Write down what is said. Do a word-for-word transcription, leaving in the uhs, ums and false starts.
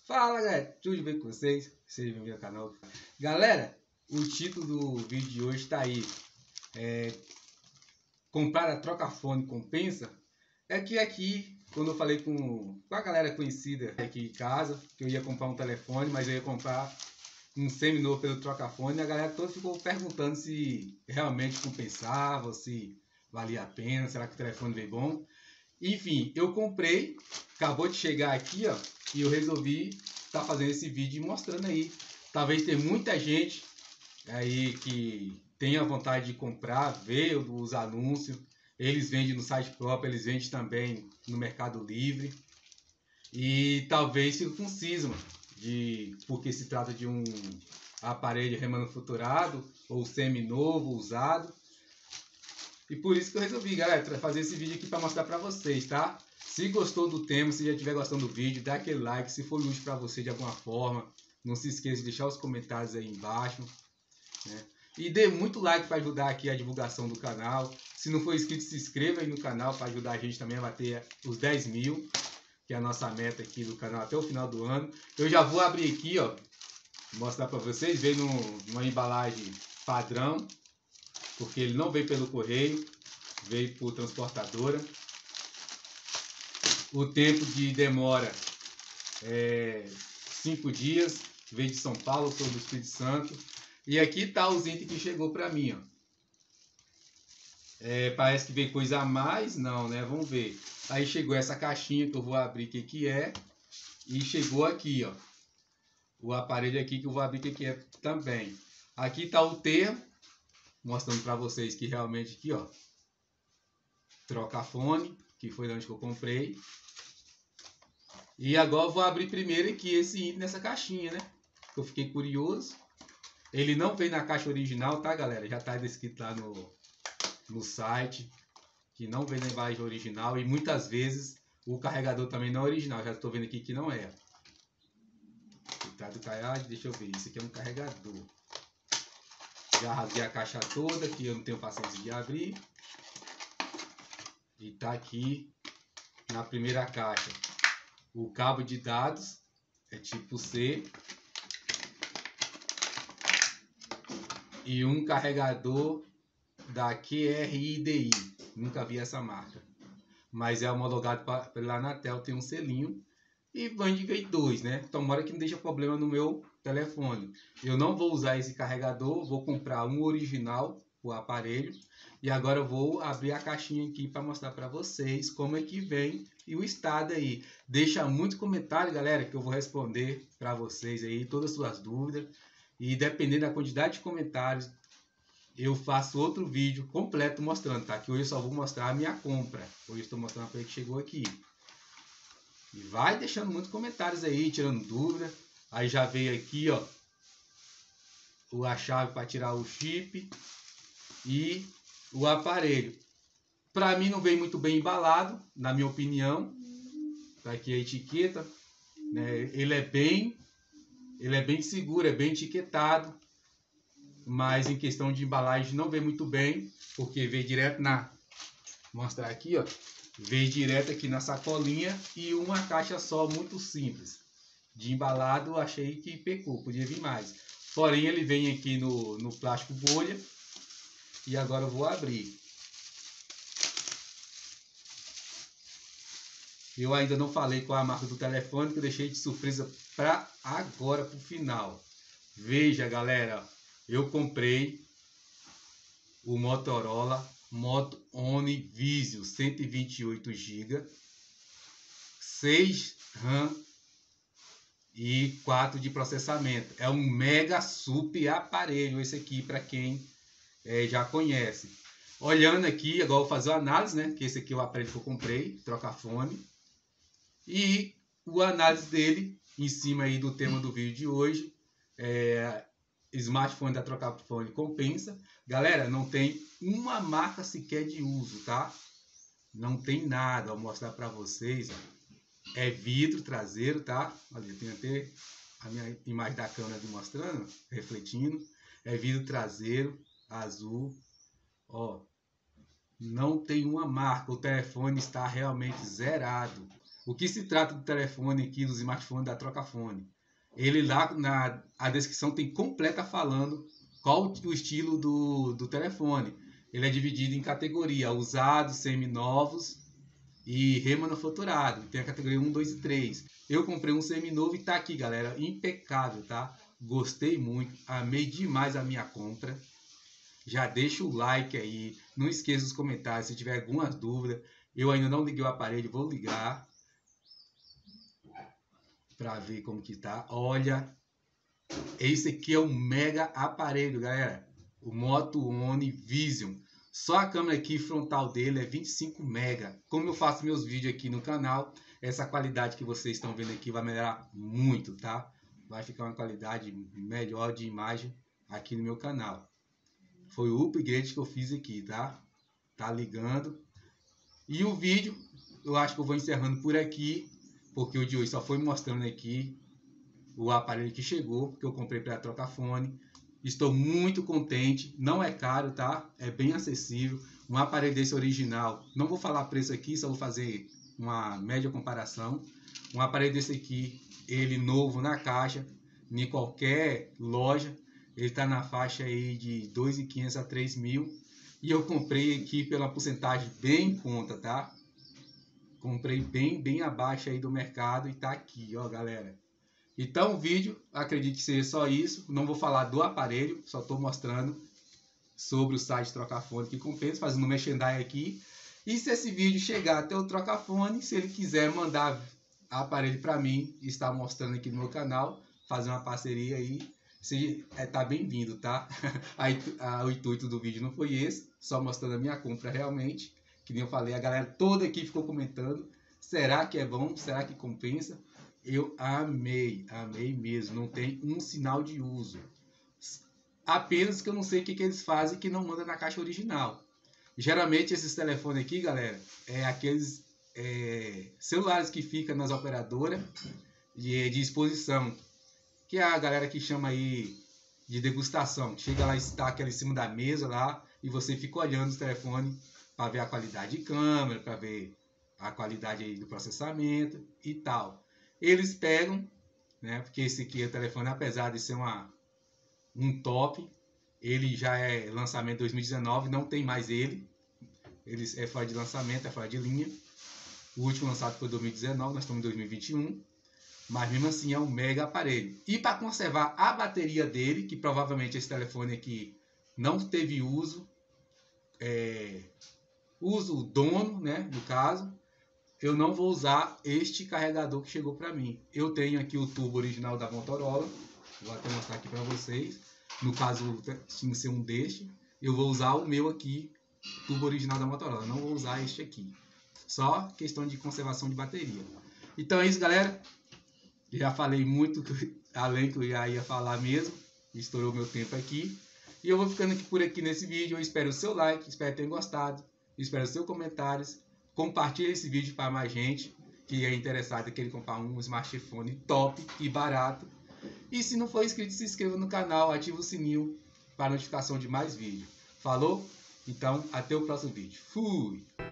Fala galera, tudo bem com vocês? Sejam bem-vindos ao canal. Galera, o título do vídeo de hoje está aí. É, comprar a troca-fone compensa? É que aqui, quando eu falei com, com a galera conhecida aqui em casa, que eu ia comprar um telefone, mas eu ia comprar um semi-novo pelo troca-fone, a galera toda ficou perguntando se realmente compensava, se valia a pena, será que o telefone veio bom? Enfim, eu comprei, acabou de chegar aqui, ó, e eu resolvi estar tá fazendo esse vídeo e mostrando aí. Talvez tenha muita gente aí que tenha vontade de comprar, ver os anúncios. Eles vendem no site próprio, eles vendem também no Mercado Livre. E talvez fique com cisma, de, porque se trata de um aparelho remanufaturado ou semi-novo, usado. E por isso que eu resolvi, galera, fazer esse vídeo aqui para mostrar para vocês, tá? Se gostou do tema, se já estiver gostando do vídeo, dá aquele like. Se for útil para você de alguma forma, não se esqueça de deixar os comentários aí embaixo, né? E dê muito like para ajudar aqui a divulgação do canal. Se não for inscrito, se inscreva aí no canal para ajudar a gente também a bater os dez mil, que é a nossa meta aqui do canal até o final do ano. Eu já vou abrir aqui, ó, mostrar para vocês. Veio numa embalagem padrão, porque ele não veio pelo correio, veio por transportadora. O tempo de demora é cinco dias, veio de São Paulo, sou do Espírito Santo. E aqui tá os itens que chegou para mim, ó. É, parece que veio coisa a mais, não, né? Vamos ver. Aí chegou essa caixinha que eu vou abrir o que que é. E chegou aqui, ó, o aparelho aqui que eu vou abrir o que que é também. Aqui tá o termo, mostrando para vocês que realmente aqui, ó, troca-fone, que foi onde que eu comprei. E agora eu vou abrir primeiro aqui esse item nessa caixinha, né? Que eu fiquei curioso. Ele não veio na caixa original, tá, galera? Já tá descrito lá no, no site que não veio na embalagem original. E muitas vezes o carregador também não é original. Já estou vendo aqui que não é. Tá do carregador, deixa eu ver. Isso aqui é um carregador. Já rasguei a caixa toda, que eu não tenho paciência de abrir. E tá aqui na primeira caixa o cabo de dados, é tipo C, e um carregador da Q R I D I. Nunca vi essa marca, mas é homologado pela Anatel, tem um selinho. E veio dois, né? Tomara que não deixe problema no meu telefone. Eu não vou usar esse carregador, vou comprar um original, o aparelho. E agora eu vou abrir a caixinha aqui para mostrar para vocês como é que vem e o estado aí. Deixa muito comentário, galera, que eu vou responder para vocês aí todas as suas dúvidas. E dependendo da quantidade de comentários, eu faço outro vídeo completo mostrando, tá? Que hoje eu só vou mostrar a minha compra. Hoje eu estou mostrando para ele que chegou aqui. E vai deixando muitos comentários aí, tirando dúvida. Aí já veio aqui, ó, a chave para tirar o chip e o aparelho. Para mim não veio muito bem embalado, na minha opinião. Tá aqui a etiqueta, né? Ele é bem, ele é bem seguro, é bem etiquetado. Mas em questão de embalagem não veio muito bem, porque veio direto na, vou mostrar aqui, ó. Veio direto aqui na sacolinha e uma caixa só, muito simples. De embalado, achei que pecou, podia vir mais. Porém, ele vem aqui no, no plástico bolha. E agora eu vou abrir. Eu ainda não falei qual a marca do telefone, que eu deixei de surpresa para agora, para o final. Veja, galera, eu comprei o Motorola Moto One Visio cento e vinte e oito gigas, seis RAM e quatro de processamento. É um mega super aparelho esse aqui, para quem é, já conhece. Olhando aqui, agora eu vou fazer a análise, né? Que esse aqui é o aparelho que eu comprei, troca-fone. E o análise dele, em cima aí do tema do vídeo de hoje, é... smartphone da troca-fone compensa. Galera, não tem uma marca sequer de uso, tá? Não tem nada. Vou mostrar para vocês, ó. É vidro traseiro, tá? Olha, tem até a minha imagem da câmera aqui mostrando, refletindo. É vidro traseiro, azul. Ó, não tem uma marca. O telefone está realmente zerado. O que se trata do telefone aqui, dos smartphones da Trocafone? Ele lá na a descrição tem completa falando qual o estilo do, do telefone. Ele é dividido em categoria usados, seminovos e remanufaturado. Tem a categoria um, dois e três. Eu comprei um seminovo e tá aqui, galera, impecável, tá? Gostei muito, amei demais a minha compra. Já deixa o like aí, não esqueça os comentários se tiver alguma dúvida. Eu ainda não liguei o aparelho, vou ligar para ver como que tá. Olha, esse aqui é um mega aparelho, galera. O Moto One Vision. Só a câmera aqui frontal dele é vinte e cinco mega. Como eu faço meus vídeos aqui no canal, essa qualidade que vocês estão vendo aqui vai melhorar muito, tá? Vai ficar uma qualidade melhor de imagem aqui no meu canal. Foi o upgrade que eu fiz aqui, tá? Tá ligando. E o vídeo, eu acho que eu vou encerrando por aqui, porque o de hoje só foi mostrando aqui o aparelho que chegou, que eu comprei para Trocafone. Estou muito contente, não é caro, tá? É bem acessível. Um aparelho desse original, não vou falar preço aqui, só vou fazer uma média comparação. Um aparelho desse aqui, ele novo na caixa, em qualquer loja, ele está na faixa aí de dois mil e quinhentos a três mil. E eu comprei aqui pela porcentagem bem em conta, tá? Comprei bem, bem abaixo aí do mercado e tá aqui, ó, galera. Então o vídeo, acredito que seja só isso. Não vou falar do aparelho, só estou mostrando sobre o site Trocafone que compensa, fazendo um merchandising aqui. E se esse vídeo chegar até o Trocafone, se ele quiser mandar aparelho para mim, estar mostrando aqui no meu canal, fazer uma parceria aí, se, é, tá bem-vindo, tá? Aí, a, o intuito do vídeo não foi esse, só mostrando a minha compra realmente. Que nem eu falei, a galera toda aqui ficou comentando, será que é bom? Será que compensa? Eu amei, amei mesmo, não tem um sinal de uso. Apenas que eu não sei o que, que eles fazem que não manda na caixa original. Geralmente esses telefones aqui, galera, é aqueles é, celulares que ficam nas operadoras de, de exposição. Que é a galera que chama aí de degustação. Chega lá e estaca ela em cima da mesa lá e você fica olhando o telefone para ver a qualidade de câmera, para ver a qualidade aí do processamento e tal. Eles pegam, né, porque esse aqui é o telefone, apesar de ser uma, um top, ele já é lançamento dois mil e dezenove, não tem mais ele. Ele é fora de lançamento, é fora de linha. O último lançado foi dois mil e dezenove, nós estamos em dois mil e vinte e um. Mas mesmo assim é um mega aparelho. E para conservar a bateria dele, que provavelmente esse telefone aqui não teve uso, é, uso dono, né, no caso, eu não vou usar este carregador que chegou para mim. Eu tenho aqui o tubo original da Motorola, vou até mostrar aqui para vocês. No caso, tinha que ser um deste. Eu vou usar o meu aqui, tubo original da Motorola. Não vou usar este aqui. Só questão de conservação de bateria. Então é isso, galera. Já falei muito além que eu já ia falar mesmo. Estourou meu tempo aqui. E eu vou ficando aqui por aqui nesse vídeo. Eu espero o seu like, espero que tenham gostado. Espero os seus comentários. Compartilhe esse vídeo para mais gente que é interessado em querer comprar um smartphone top e barato. E se não for inscrito, se inscreva no canal, ative o sininho para notificação de mais vídeos. Falou? Então, até o próximo vídeo. Fui!